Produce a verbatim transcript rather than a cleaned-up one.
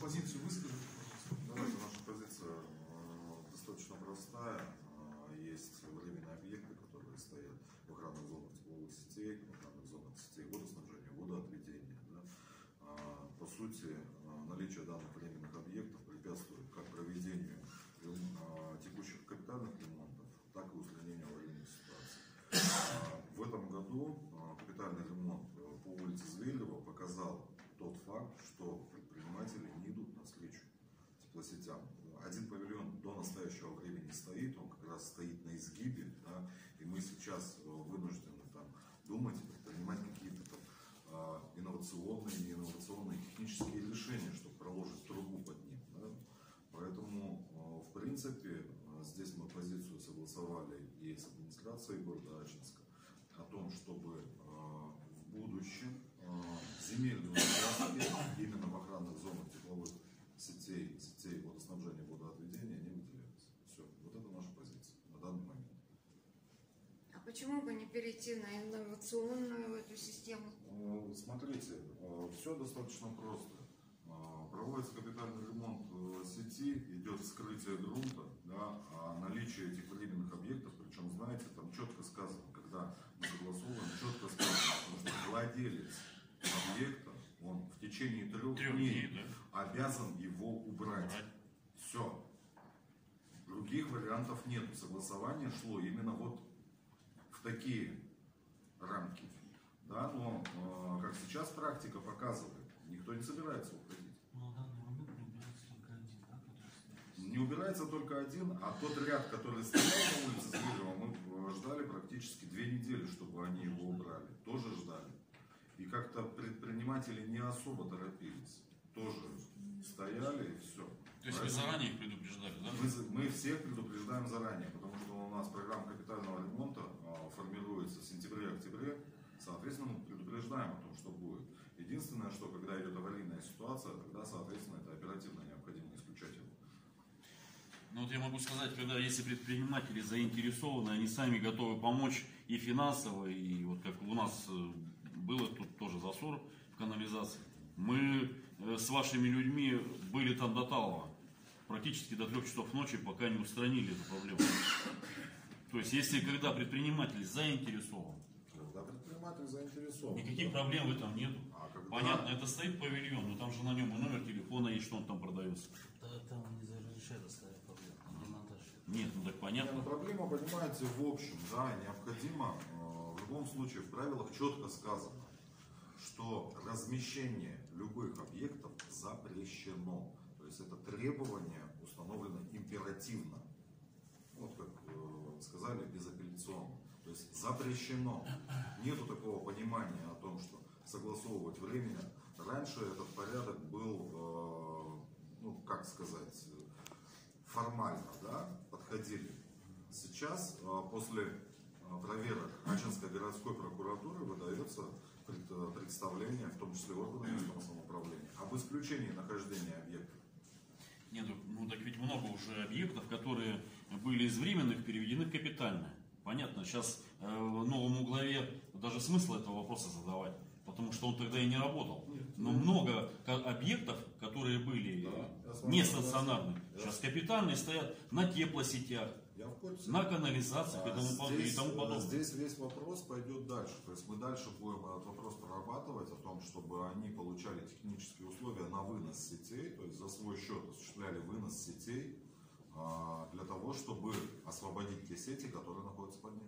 позицию выскажите, пожалуйста. Давайте, наша позиция э, достаточно простая. Э, есть временные объекты, которые стоят в охранных зонах тепловых сетей, в охранных зонах сетей водоснабжения, водоотведения. Да? Э, по сути, э, наличие данных временных объектов препятствует как проведению э, текущих капитальных ремонтов, так и устранению аварийных ситуаций. Э, в этом году э, капитальный ремонт э, по улице Зверева показал тот факт, что предприниматели не идут навстречу теплосетям. Один павильон до настоящего времени стоит, он как раз стоит на изгибе, да, и мы сейчас вынуждены там думать, предпринимать какие-то там э, инновационные, неинновационные технические решения, чтобы проложить трубу под ним. Да. Поэтому, э, в принципе, э, здесь мы позицию согласовали и с администрацией города Ачинска о том, чтобы э, в будущем э, земельные участки именно в охранных зонах тепловых сетей, сетей водоснабжения, водоотведения не выделялись. Все, вот это наша позиция на данный момент. А почему бы не перейти на инновационную эту систему? Э, смотрите, э, все достаточно просто. Проводится капитальный ремонт сети, идет вскрытие грунта, да, а наличие этих временных объектов, причем, знаете, там четко сказано, когда мы согласовываем, четко сказано, что владелец объекта, он в течение трех, трех дней, дней да? обязан его убрать. убрать. Все. Других вариантов нет. Согласование шло именно вот в такие рамки. Да, но, э, как сейчас практика показывает, никто не собирается уходить. Но на данный момент не убирается только один, да, который Не убирается только один, а тот ряд, который стоял на улице Зверева, мы ждали практически две недели, чтобы они его убрали. Тоже ждали. И как-то предприниматели не особо торопились. Тоже стояли и все. То есть Поэтому вы заранее их предупреждали, да? Мы, мы всех предупреждаем заранее, потому что у нас программа капитального ремонта а, формируется в сентябре-октябре. Соответственно, мы предупреждаем о том, что будет. Единственное, что когда идет аварийная ситуация, тогда, соответственно, это оперативно необходимо исключать его. Ну вот я могу сказать, когда если предприниматели заинтересованы, они сами готовы помочь и финансово, и вот как у нас было тут тоже засор в канализации. Мы с вашими людьми были там до Талова, практически до трех часов ночи, пока не устранили эту проблему. То есть, если когда предприниматель заинтересован, когда предприниматель заинтересован, никаких да? проблем в этом нету. А когда... Понятно, это стоит павильон, но там же на нем и номер телефона есть, что он там продается. Да, там не разрешает оставить проблем, не монтаж. Нет, ну так понятно. Нет, ну, проблема, понимаете, в общем, да, необходимо, э, в любом случае в правилах четко сказано, что размещение любых объектов запрещено. То есть это требование установлено императивно. Вот как э, сказали, безапелляционно. То есть запрещено. Нету такого понимания о том, что согласовывать временно. Раньше этот порядок был, э, ну как сказать, формально, да, подходили. Сейчас, э, после э, проверок Ачинской городской прокуратуры выдается пред, представление, в том числе органов местного самоуправления, об исключении нахождения объектов. Нет, ну так ведь много уже объектов, которые были из временных переведены в капитальное. Понятно, сейчас э, новому главе даже смысла этого вопроса задавать, потому что он тогда и не работал. Но много объектов, которые были да, не стационарные, сейчас капитальные стоят на теплосетях, Я в курсе. на канализациях а и, тому, здесь, и тому подобное. Здесь весь вопрос пойдет дальше. То есть мы дальше будем этот вопрос прорабатывать о том, чтобы они получали технические условия на вынос сетей, то есть за свой счет осуществляли вынос сетей для того, чтобы освободить те сети, которые находятся под ними.